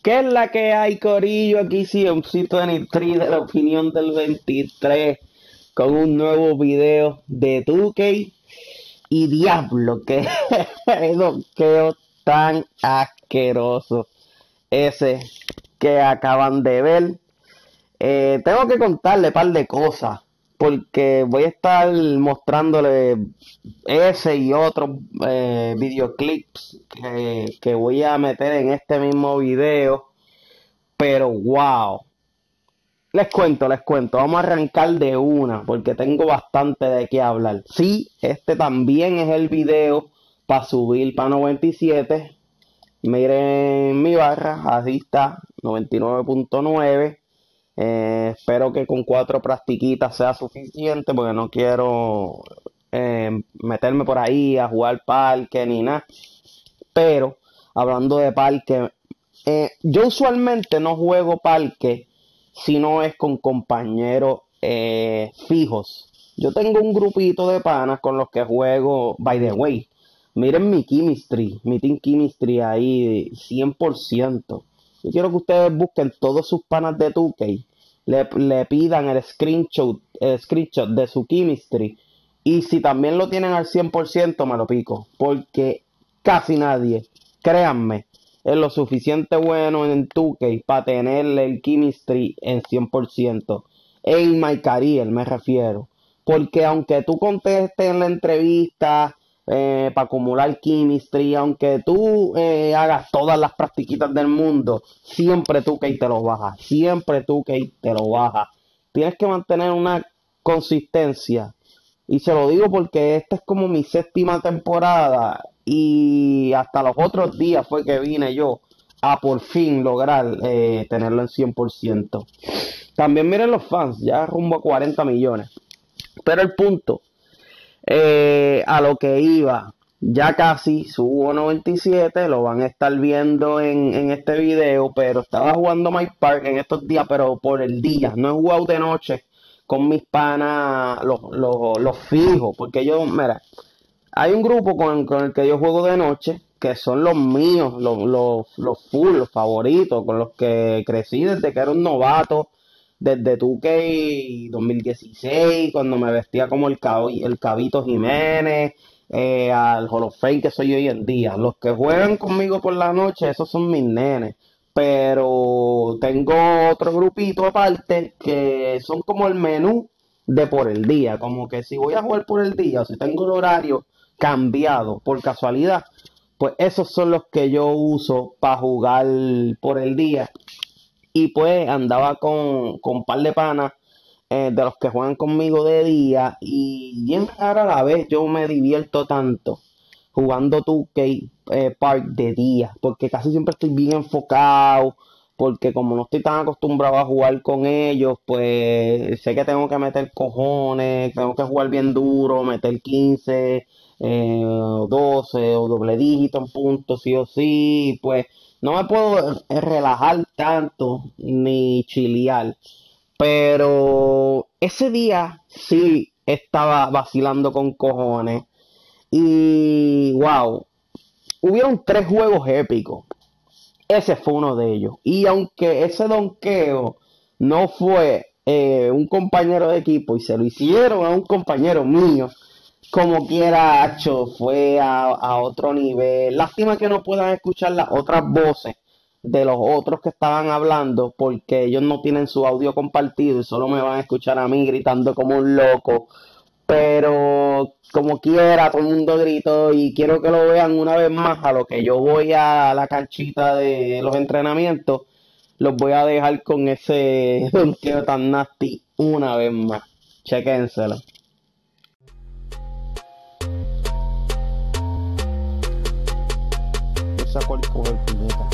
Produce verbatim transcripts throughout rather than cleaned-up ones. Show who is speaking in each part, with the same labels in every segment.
Speaker 1: ¿Qué es la que hay, Corillo? Aquí sí, un sitio veintitrés de la opinión del veintitrés con un nuevo video de dos K. Y diablo, que donkeo tan asqueroso ese que acaban de ver. Eh, tengo que contarle un par de cosas, porque voy a estar mostrándole ese y otros eh, videoclips que, que voy a meter en este mismo video. Pero wow, les cuento, les cuento, vamos a arrancar de una, porque tengo bastante de qué hablar. Sí, este también es el video para subir para noventa y siete. Miren mi barra, así está, noventa y nueve punto nueve. Eh, espero que con cuatro plastiquitas sea suficiente, porque no quiero eh, meterme por ahí a jugar parque ni nada. Pero hablando de parque, eh, yo usualmente no juego parque si no es con compañeros eh, fijos. Yo tengo un grupito de panas con los que juego. By the way, miren mi chemistry, mi team chemistry ahí cien por ciento. Yo quiero que ustedes busquen todos sus panas de dos K, le, le pidan el screenshot, el screenshot de su chemistry, y si también lo tienen al cien por ciento me lo pico, porque casi nadie, créanme, es lo suficiente bueno en dos K para tener el chemistry en cien por ciento. En my career me refiero, porque aunque tú contestes en la entrevista, Eh, para acumular chemistry, aunque tú eh, hagas todas las practiquitas del mundo, siempre dos K te lo baja, siempre dos K te lo baja. Tienes que mantener una consistencia, y se lo digo porque esta es como mi séptima temporada, y hasta los otros días fue que vine yo a por fin lograr eh, tenerlo en cien por ciento. También miren los fans, ya rumbo a cuarenta millones. Pero el punto, Eh, a lo que iba, ya casi subo noventa y siete, lo van a estar viendo en, en este video, pero estaba jugando My Park en estos días, pero por el día, no he jugado de noche con mis panas, los, los, los fijos, porque yo, mira, hay un grupo con, con el que yo juego de noche, que son los míos, los, los, los full, los favoritos, con los que crecí desde que era un novato, desde dos K dos mil dieciséis, cuando me vestía como el, Cab el Cabito Jiménez, eh, al Hall of Fame que soy hoy en día. Los que juegan conmigo por la noche, esos son mis nenes. Pero tengo otro grupito aparte que son como el menú de por el día. Como que si voy a jugar por el día, o si tengo el horario cambiado por casualidad, pues esos son los que yo uso para jugar por el día. Y pues andaba con, con un par de panas eh, de los que juegan conmigo de día. Y bien rara a la vez yo me divierto tanto jugando dos K eh, Park de día. Porque casi siempre estoy bien enfocado. Porque como no estoy tan acostumbrado a jugar con ellos, pues sé que tengo que meter cojones, tengo que jugar bien duro, meter quince, eh, doce o doble dígito en puntos, sí o sí. Pues no me puedo relajar tanto ni chilear. Pero ese día sí estaba vacilando con cojones. Y wow, hubieron tres juegos épicos. Ese fue uno de ellos. Y aunque ese donqueo no fue eh, un compañero de equipo y se lo hicieron a un compañero mío, como quiera, Acho, fue a, a otro nivel. Lástima que no puedan escuchar las otras voces de los otros que estaban hablando, porque ellos no tienen su audio compartido y solo me van a escuchar a mí gritando como un loco. Pero como quiera, todo el mundo gritó, y quiero que lo vean una vez más. A lo que yo voy a la canchita de los entrenamientos, los voy a dejar con ese donkeo tan nasty una vez más. Chequénselo. Esa por coger puñeta.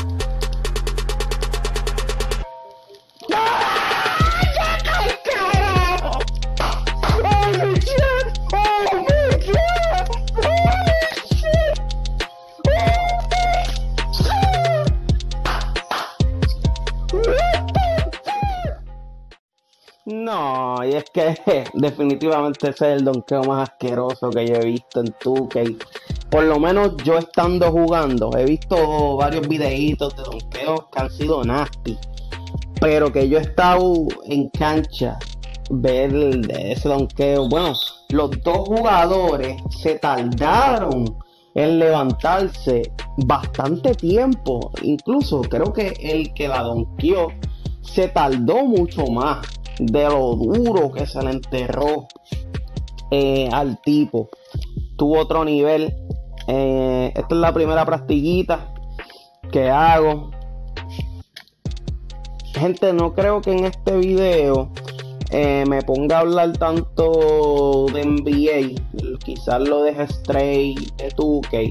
Speaker 1: No, y es que definitivamente ese es el donkeo más asqueroso que yo he visto en dos K. por lo menos yo estando jugando, he visto varios videitos de donkeos que han sido nasty, pero que yo he estado en cancha, ver ese donkeo, bueno, los dos jugadores se tardaron en levantarse bastante tiempo, incluso creo que el que la donkeó se tardó mucho más de lo duro que se le enterró eh, al tipo. Tuvo otro nivel. Eh, esta es la primera practiquita que hago. Gente, no creo que en este video eh, me ponga a hablar tanto de N B A. Quizás lo deje straight de dos K,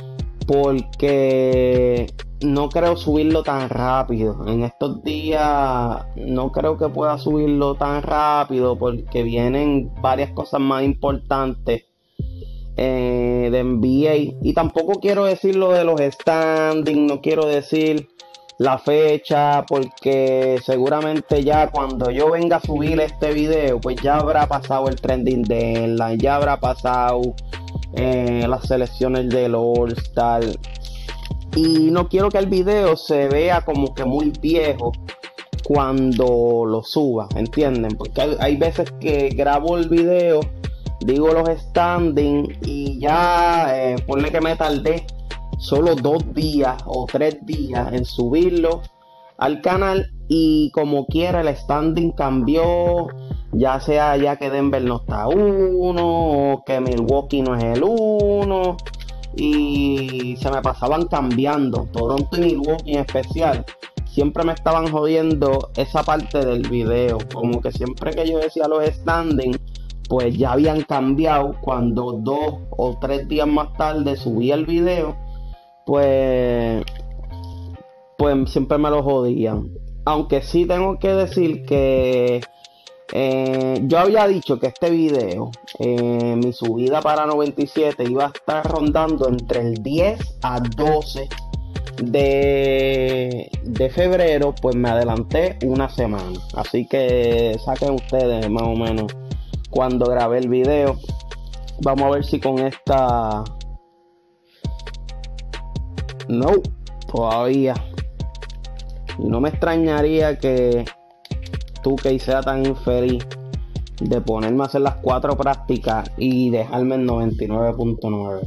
Speaker 1: porque no creo subirlo tan rápido. En estos días no creo que pueda subirlo tan rápido porque vienen varias cosas más importantes eh, de N B A. Y tampoco quiero decir lo de los standings, no quiero decir la fecha, porque seguramente ya cuando yo venga a subir este video, pues ya habrá pasado el trending deadline, ya habrá pasado eh, las selecciones del All-Star. Y no quiero que el video se vea como que muy viejo cuando lo suba, ¿entienden? Porque hay, hay veces que grabo el video, digo los standings y ya eh, ponle que me tardé solo dos días o tres días en subirlo al canal, y como quiera el standing cambió, ya sea ya que Denver no está uno o que Milwaukee no es el uno, y se me pasaban cambiando. Toronto y Milwaukee en especial siempre me estaban jodiendo esa parte del video, como que siempre que yo decía los standings pues ya habían cambiado. Cuando dos o tres días más tarde subí el video, pues pues siempre me lo jodían. Aunque sí tengo que decir que eh, yo había dicho que este video, eh, mi subida para noventa y siete iba a estar rondando entre el diez a doce de, de febrero. Pues me adelanté una semana, así que saquen ustedes más o menos cuando grabé el video. Vamos a ver si con esta... No, todavía. Y no me extrañaría que dos K sea tan infeliz de ponerme a hacer las cuatro prácticas y dejarme en noventa y nueve punto nueve.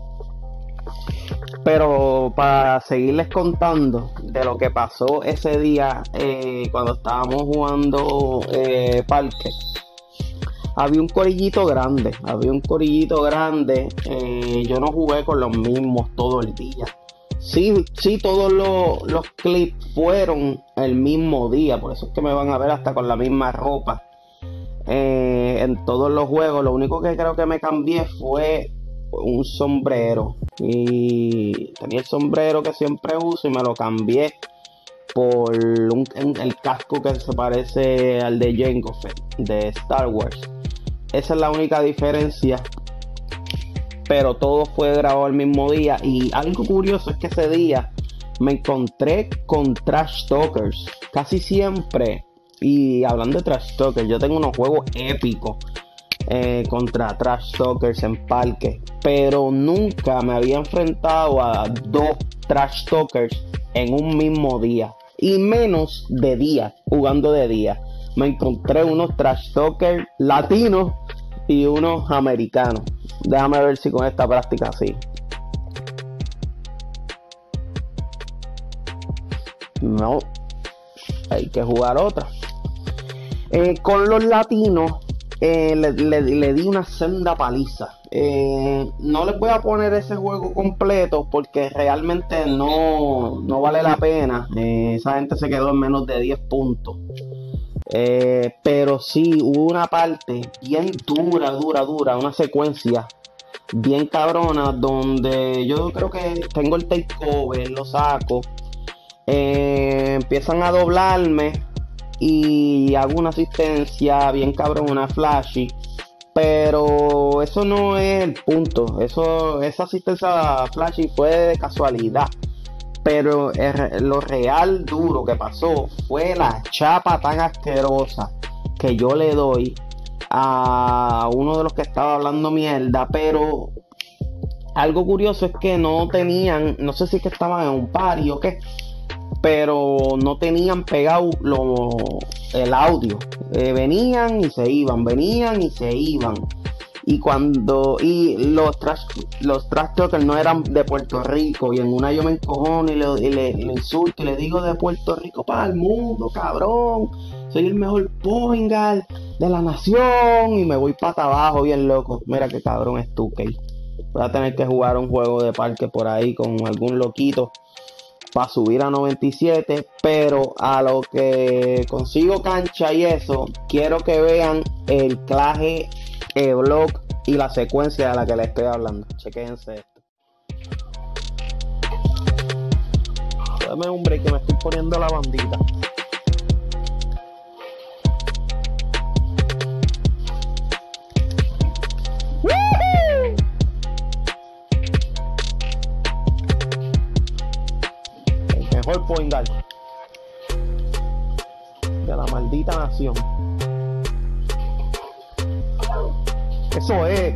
Speaker 1: Pero para seguirles contando de lo que pasó ese día eh, cuando estábamos jugando eh, parque, había un corillito grande, había un corillito grande. Eh, yo no jugué con los mismos todo el día. Sí, sí, todos los, los clips fueron el mismo día, por eso es que me van a ver hasta con la misma ropa eh, en todos los juegos. Lo único que creo que me cambié fue un sombrero, y tenía el sombrero que siempre uso y me lo cambié por un, el casco que se parece al de Jango Fett de Star Wars. Esa es la única diferencia, pero todo fue grabado el mismo día. Y algo curioso es que ese día me encontré con trash talkers casi siempre. Y hablando de trash talkers, yo tengo unos juegos épicos eh, contra trash talkers en parque, pero nunca me había enfrentado a dos trash talkers en un mismo día, y menos de día, jugando de día. Me encontré unos trash talkers latinos y unos americanos. Déjame ver si con esta práctica sí. No, hay que jugar otra. Eh, con los latinos eh, le, le, le di una senda paliza. Eh, no les voy a poner ese juego completo porque realmente no, no vale la pena. Eh, esa gente se quedó en menos de diez puntos. Eh, pero sí hubo una parte bien dura, dura, dura, una secuencia bien cabrona donde yo creo que tengo el takeover, lo saco, eh, empiezan a doblarme y hago una asistencia bien cabrona, una flashy, pero eso no es el punto. Eso, esa asistencia flashy fue de casualidad. Pero el, lo real duro que pasó fue la chapa tan asquerosa que yo le doy a uno de los que estaba hablando mierda. Pero algo curioso es que no tenían, no sé si es que estaban en un party o qué, pero no tenían pegado lo, el audio. Eh, venían y se iban, venían y se iban. Y cuando, y los trash, los trash talkers no eran de Puerto Rico, y en una yo me encojono y le, y le, le insulto y le digo de Puerto Rico para el mundo, cabrón, soy el mejor poingal de la nación, y me voy para abajo bien loco. Mira qué cabrón es tú, Key. Voy a tener que jugar un juego de parque por ahí con algún loquito para subir a noventa y siete, pero a lo que consigo cancha y eso, quiero que vean el claje el blog y la secuencia de la que les estoy hablando. Chequense esto. Dame un break que me estoy poniendo la bandita. ¡Woohoo! El mejor point guard de la maldita nación. Eso es.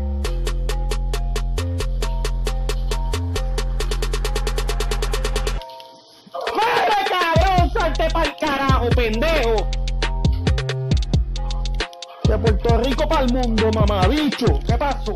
Speaker 1: ¡Fuera, cabrón! ¡Salte pa'l carajo, pendejo! De Puerto Rico pa'l mundo, mamabicho. ¿Qué pasó?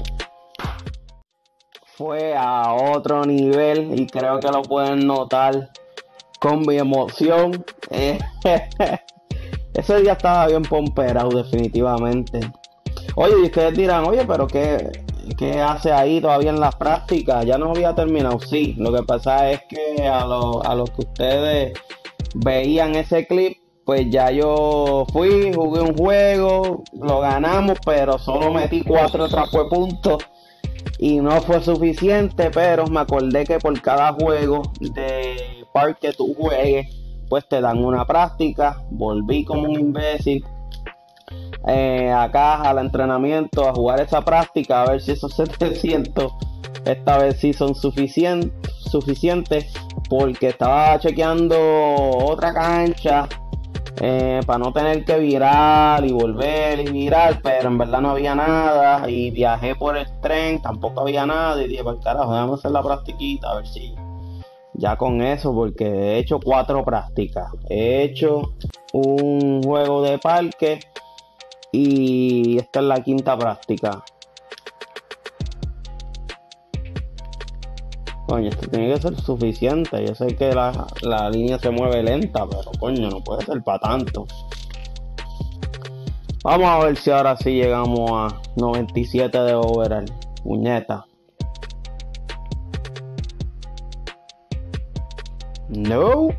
Speaker 1: Fue a otro nivel y creo que lo pueden notar con mi emoción. Eh, Ese día estaba bien pomperado, definitivamente. Oye, y ustedes dirán, oye, pero ¿qué, qué hace ahí todavía en las prácticas? Ya no había terminado. Sí, lo que pasa es que a los a los que ustedes veían ese clip, pues ya yo fui, jugué un juego, lo ganamos, pero solo metí cuatro trapos de puntos y no fue suficiente, pero me acordé que por cada juego de parque que tú juegues, pues te dan una práctica. Volví como un imbécil Eh, acá al entrenamiento a jugar esa práctica, a ver si esos setecientos esta vez sí son suficien suficientes, porque estaba chequeando otra cancha eh, para no tener que virar y volver y virar, pero en verdad no había nada, y viajé por el tren, tampoco había nada, y dije, pues carajo, déjame hacer la practiquita, a ver si ya con eso, porque he hecho cuatro prácticas, he hecho un juego de parque y esta es la quinta práctica. Coño, esto tiene que ser suficiente. Yo sé que la, la línea se mueve lenta, pero coño, no puede ser para tanto. Vamos a ver si ahora sí llegamos a noventa y siete de overall. Puñeta. No.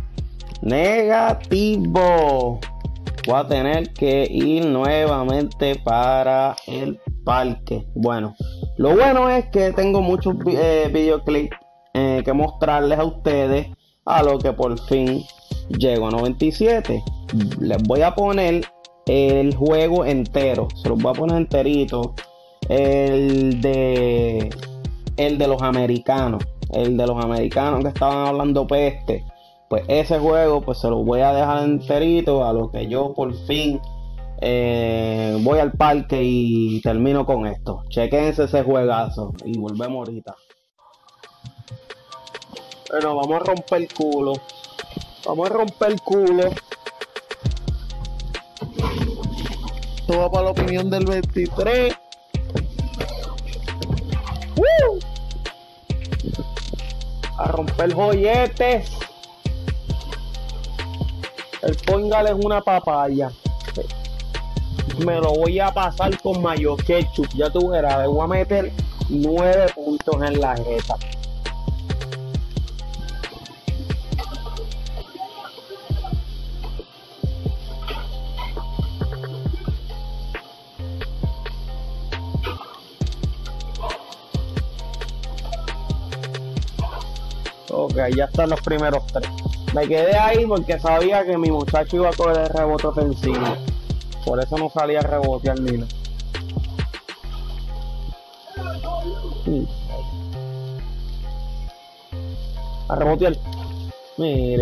Speaker 1: Negativo. Voy a tener que ir nuevamente para el parque. Bueno, lo bueno es que tengo muchos eh, videoclips eh, que mostrarles a ustedes, a lo que por fin llego a noventa y siete. Les voy a poner el juego entero, se los voy a poner enterito. El de el de los americanos, el de los americanos que estaban hablando peste. Pues ese juego pues se lo voy a dejar enterito, a lo que yo por fin eh, voy al parque y termino con esto. Chequense ese juegazo y volvemos ahorita. Bueno, vamos a romper el culo. Vamos a romper el culo. Esto va para la opinión del veintitrés. ¡Woo! A romper joyetes. El pongal es una papaya. Me lo voy a pasar con mayo ketchup. Ya tú verás, le voy a meter nueve puntos en la jeta. Ok, ya están los primeros tres. Me quedé ahí porque sabía que mi muchacho iba a coger el rebote ofensivo. Por eso no salía a rebotear ni nada. Sí. A rebotear. Mire.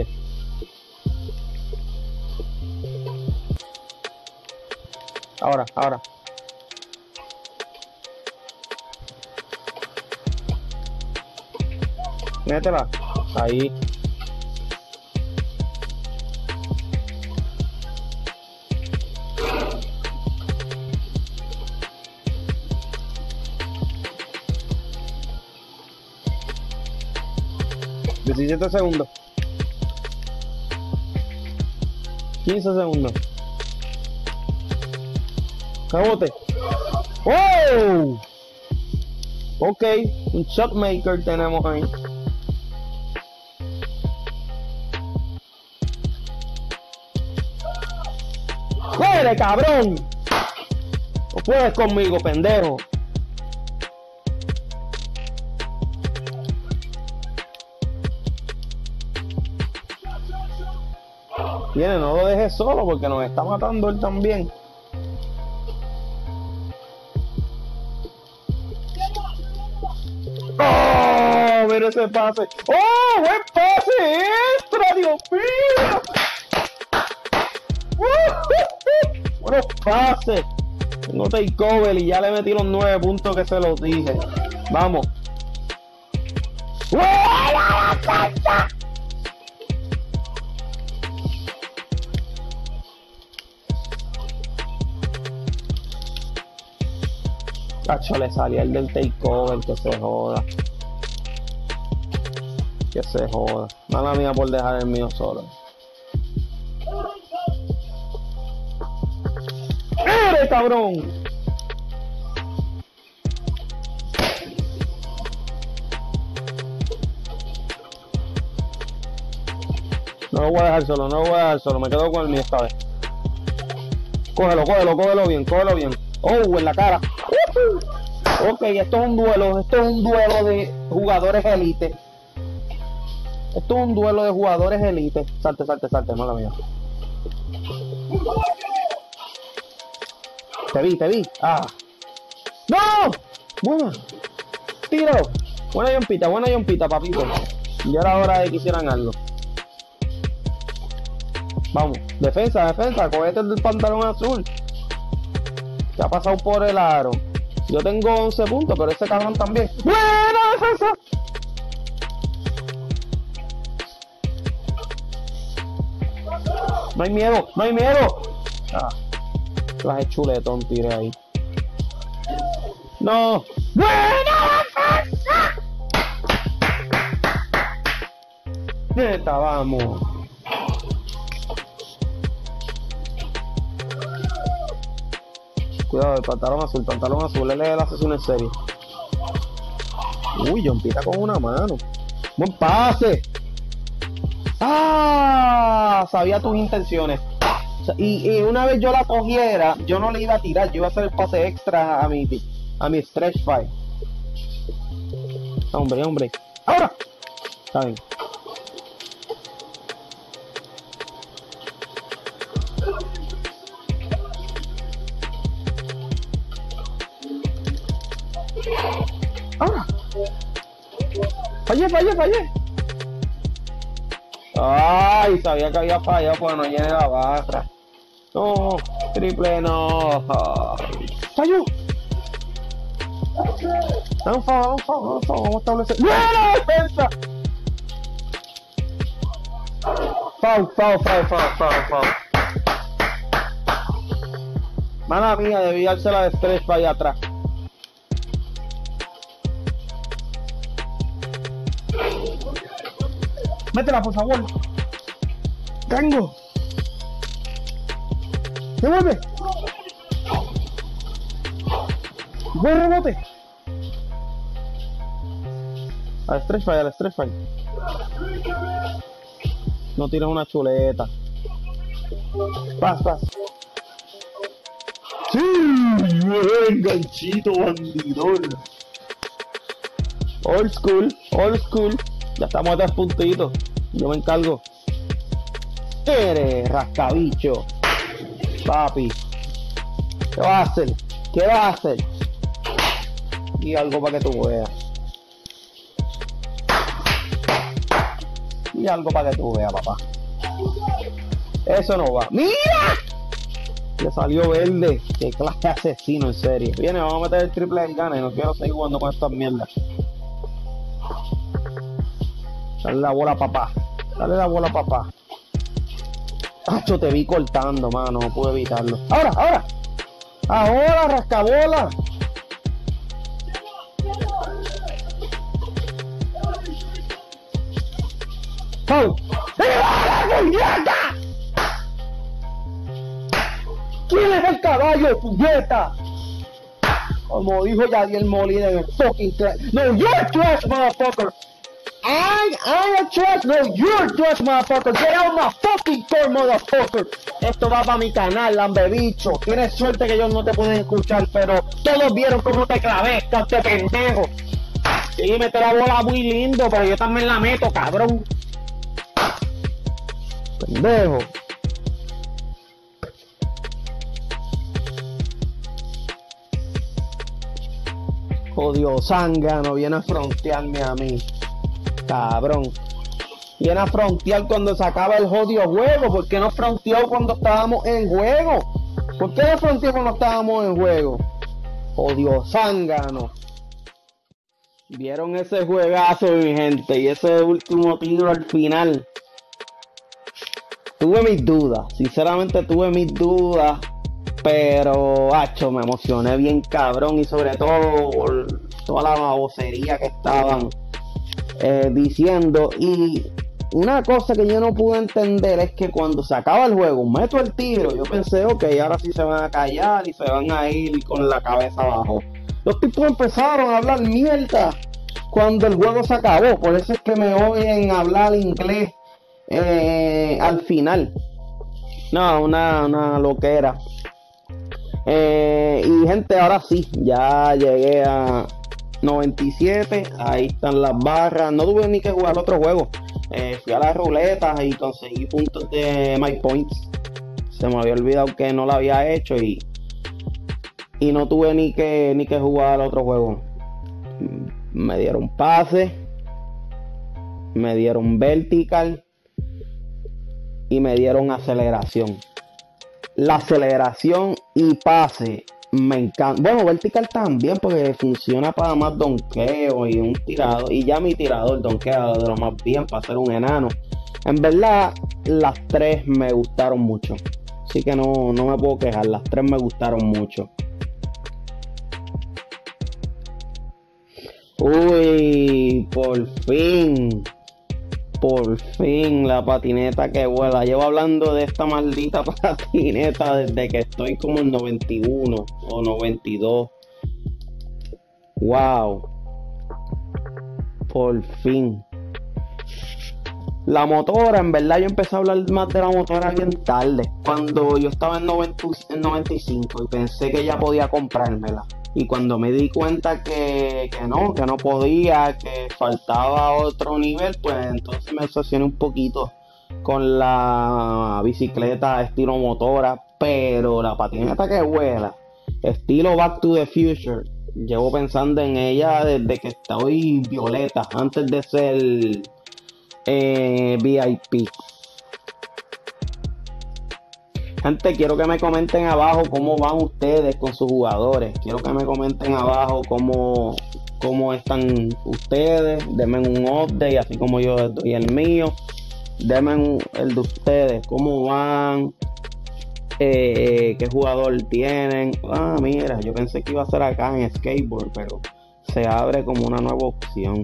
Speaker 1: Ahora, ahora. Métela. Ahí. diecisiete segundos. quince segundos. Cabote. ¡Oh! Ok, un shot maker tenemos ahí. ¡Muere, cabrón! No puedes conmigo, pendejo. Viene, no lo dejes solo porque nos está matando él también. ¡Oh! Mira ese pase. ¡Oh! ¡Buen pase extra! ¡Dios mío! ¡Uh! ¡Buenos pases! Tengo takeover y ya le metí los nueve puntos que se los dije. Vamos. ¡Buena la cancha! Cacho, le salía el del takeover, que se joda. Que se joda. Mala mía por dejar el mío solo. ¡Eres cabrón! No lo voy a dejar solo, no lo voy a dejar solo. Me quedo con el mío esta vez. Cógelo, cógelo, cógelo bien, cógelo bien. Oh, en la cara. Uh-huh. Ok, esto es un duelo, esto es un duelo de jugadores elite. Esto es un duelo de jugadores elite. Salte, salte, salte, mala mía. Te vi, te vi. Ah. ¡No! Buena. Tiro. Buena yompita, buena yompita, papito. Ya era hora de que hicieran algo. Vamos. Defensa, defensa. Cogete el pantalón azul. Se ha pasado por el aro. Yo tengo once puntos, pero ese cabrón también. ¡Buena defensa! No hay miedo, no hay miedo. Ah, clase chuletón tiré ahí. No. ¡Buena defensa! Neta, vamos. Cuidado, el pantalón azul, pantalón azul, él es el asesino en serie. Uy, Jompita con una mano. ¡Buen pase! ¡Ah! Sabía tus intenciones. Y, y una vez yo la cogiera, yo no le iba a tirar, yo iba a hacer el pase extra a mi, a mi stretch fight. Hombre, hombre. ¡Ahora! Está bien. ¡Ahora! Fallé, fallé, fallé. Ay, sabía que había fallado porque no llené la barra. No, triple no. Falló. Vamos, vamos, vamos, vamos a establecer. ¡Buena defensa! Foul, foul, foul, foul, foul, foul. Mala mía, debí dársela de estrés para allá atrás. Métela, por favor. Tengo. Devuelve. Buen rebote. Al stretch fire, al stretch fire. No tires una chuleta. Paz, paz. Sí, buen ganchito bandidor. Old school, old school. Ya estamos a tres puntitos. Yo me encargo. Eres rascabicho. Papi. ¿Qué vas a hacer? ¿Qué vas a hacer? Y algo para que tú veas. Y algo para que tú veas, papá. Eso no va. ¡Mira! Le salió verde. Qué clase de asesino, en serio. Viene, vamos a meter el triple del gana y no quiero seguir jugando con estas mierdas. Dale la bola, papá. Dale la bola, papá. Acho, te vi cortando, mano. No pude evitarlo. Ahora, ahora. Ahora, rascabola. ¡Pau! ¿Quién es el caballo, puñeta? Como dijo Yadiel Molina en el fucking trash. No, you're trash, motherfucker. I, I'm a trash. No, you're trash, motherfucker. Get out my fucking car, motherfucker. Esto va para mi canal, lambebicho. Tienes suerte que ellos no te pueden escuchar, pero todos vieron cómo te clavé, este pendejo. Sí, mete la bola muy lindo, pero yo también la meto, cabrón. Pendejo. Jodido zángano, viene a frontearme a mí. Cabrón. Viene a frontear cuando se acaba el jodido juego. ¿Por qué no fronteó cuando estábamos en juego? ¿Por qué no fronteó cuando estábamos en juego? Jodido zángano. Vieron ese juegazo, mi gente, y ese último tiro al final. Tuve mis dudas, sinceramente tuve mis dudas, pero, hacho, me emocioné bien cabrón, y sobre todo por toda la babosería que estaban eh, diciendo. Y una cosa que yo no pude entender es que cuando se acaba el juego, meto el tiro, yo pensé, ok, ahora sí se van a callar y se van a ir con la cabeza abajo. Los tipos empezaron a hablar mierda cuando el juego se acabó, por eso es que me oyen hablar inglés eh, al final. No, una, una loquera. Eh, y gente, ahora sí, ya llegué a noventa y siete, ahí están las barras. No tuve ni que jugar otro juego. Eh, fui a las ruletas y conseguí puntos de My Points. Se me había olvidado que no lo había hecho y y no tuve ni que ni que jugar otro juego. Me dieron pase, me dieron vertical y me dieron aceleración. La aceleración y pase me encanta. Bueno, vertical también, porque funciona para más donqueo y un tirador. Y ya mi tirador donkea de lo más bien para ser un enano. En verdad, las tres me gustaron mucho. Así que no, no me puedo quejar. Las tres me gustaron mucho. Uy, por fin. Por fin la patineta que vuela. Llevo hablando de esta maldita patineta desde que estoy como en noventa y uno o noventa y dos. Wow. Por fin. La motora, en verdad yo empecé a hablar más de la motora bien tarde. Cuando yo estaba en, noventa, en noventa y cinco y pensé que ya podía comprármela. Y cuando me di cuenta que, que no, que no podía, que faltaba otro nivel, pues entonces me obsesioné un poquito con la bicicleta estilo motora. Pero la patineta que vuela, estilo Back to the Future, llevo pensando en ella desde que estoy violeta, antes de ser eh, V I P. Gente, quiero que me comenten abajo cómo van ustedes con sus jugadores. Quiero que me comenten abajo cómo, cómo están ustedes. Denme un update, así como yo doy el mío. Denme un, el de ustedes, cómo van, eh, qué jugador tienen. Ah, mira, yo pensé que iba a ser acá en skateboard, pero se abre como una nueva opción.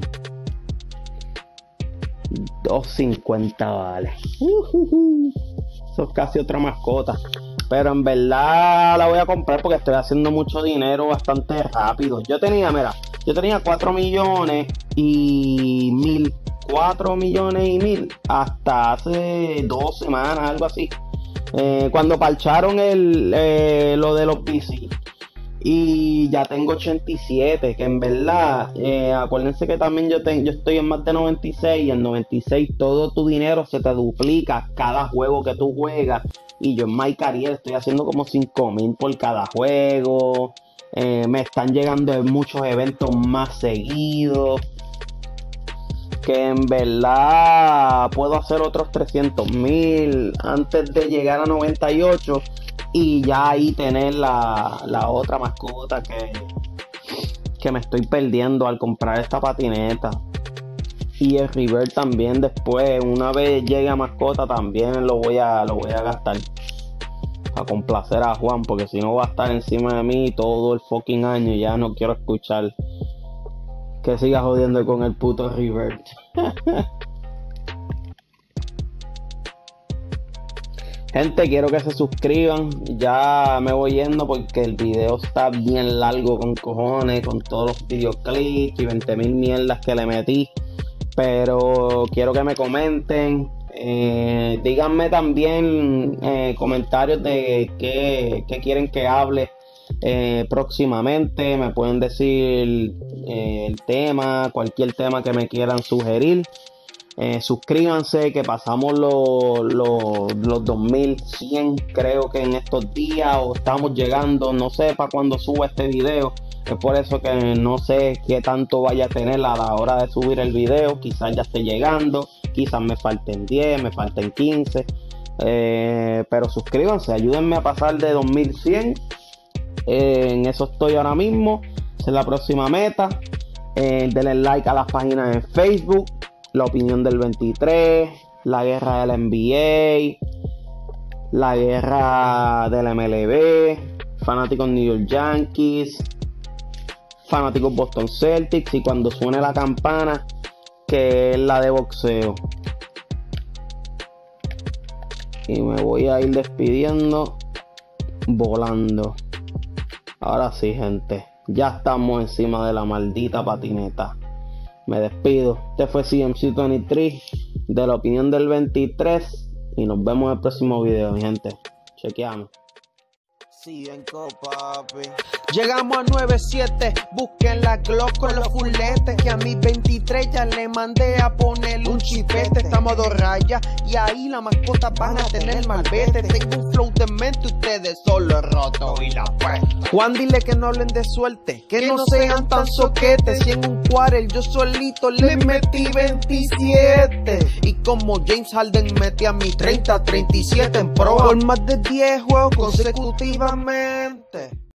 Speaker 1: dos cincuenta vale. Uh-huh. Eso es casi otra mascota. Pero en verdad la voy a comprar porque estoy haciendo mucho dinero bastante rápido. Yo tenía, mira, yo tenía cuatro millones y mil. cuatro millones y mil hasta hace dos semanas, algo así. Eh, cuando parcharon el, eh, lo de los P C. Y ya tengo ochenta y siete, que en verdad, eh, acuérdense que también yo, te, yo estoy en más de noventa y seis, y en noventa y seis todo tu dinero se te duplica cada juego que tú juegas. Y yo en My Career estoy haciendo como cinco mil por cada juego. Eh, me están llegando muchos eventos más seguidos, que en verdad puedo hacer otros trescientos mil antes de llegar a noventa y ocho. Y ya ahí tener la, la otra mascota que, que me estoy perdiendo al comprar esta patineta. Y el River también después, una vez llegue a mascota, también lo voy a, lo voy a gastar. A complacer a Juan, porque si no va a estar encima de mí todo el fucking año. Ya no quiero escuchar que siga jodiendo con el puto River. Gente, quiero que se suscriban. Ya me voy yendo porque el video está bien largo con cojones, con todos los videoclips y veinte mil mierdas que le metí. Pero quiero que me comenten. Eh, díganme también eh, comentarios de qué, qué quieren que hable eh, próximamente. Me pueden decir eh, el tema, cualquier tema que me quieran sugerir. Eh, suscríbanse, que pasamos los lo, los dos mil cien creo que en estos días, o estamos llegando, no sé para cuando suba este video. Es por eso que no sé qué tanto vaya a tener a la hora de subir el video. Quizás ya esté llegando, quizás me falten diez, me falten quince, eh, pero suscríbanse, ayúdenme a pasar de dos mil cien. Eh, en eso estoy ahora mismo. Esa es la próxima meta. Eh, denle like a las páginas en Facebook, La Opinión del veintitrés, La Guerra del N B A, La Guerra del M L B, Fanáticos New York Yankees, Fanáticos Boston Celtics, y cuando suene la campana, que es la de boxeo. Y me voy a ir despidiendo volando. Ahora sí, gente, ya estamos encima de la maldita patineta. Me despido. Este fue C M C veintitrés de La Opinión del veintitrés y nos vemos en el próximo video, mi gente. Chequeamos.
Speaker 2: Cinco, papi. Llegamos a nueve siete, busquen la Glock con los fuletes, que a mi veintitrés ya le mandé a ponerle un chipete. Estamos a dos rayas y ahí la mascota van a tener malvete. Tengo un flow de mente, ustedes solo roto y la puesta. Juan, dile que no hablen de suerte, que, que no sean tan soquetes. Si en un quarter yo solito le metí veintisiete, y como James Harden metí a mi treinta, treinta y siete en pro, por más de diez juegos consecutivamente.